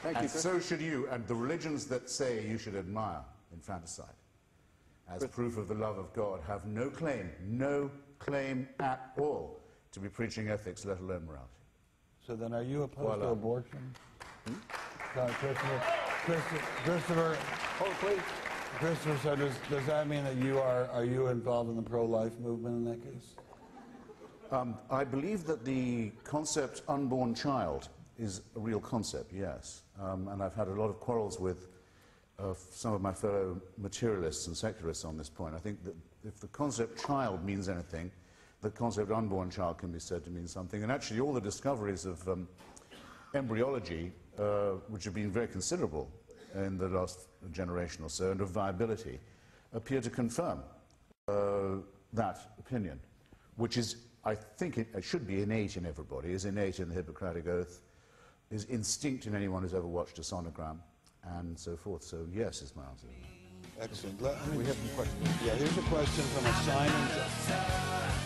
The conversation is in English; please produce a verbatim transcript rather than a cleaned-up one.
Thank and you, Chris. so should you. And the religions that say you should admire infanticide as Chris. proof of the love of God have no claim, no claim at all to be preaching ethics, let alone morality. So then are you opposed Voila. to abortion? Hmm? Uh, Christopher, Christopher, Christopher, Oh, please. Christopher, so does, does that mean that you are, are you involved in the pro-life movement in that case? Um, I believe that the concept unborn child is a real concept, yes. Um, and I've had a lot of quarrels with uh, some of my fellow materialists and secularists on this point. I think that if the concept child means anything, the concept unborn child can be said to mean something. And actually all the discoveries of um, embryology, uh, which have been very considerable in the last generation or so, and of viability, appear to confirm uh, that opinion, which is, I think it, it should be innate in everybody, is innate in the Hippocratic Oath, is instinct in anyone who's ever watched a sonogram, and so forth. So yes is my answer. Excellent. Let, We have some questions. yeah, here's a question from a Simon.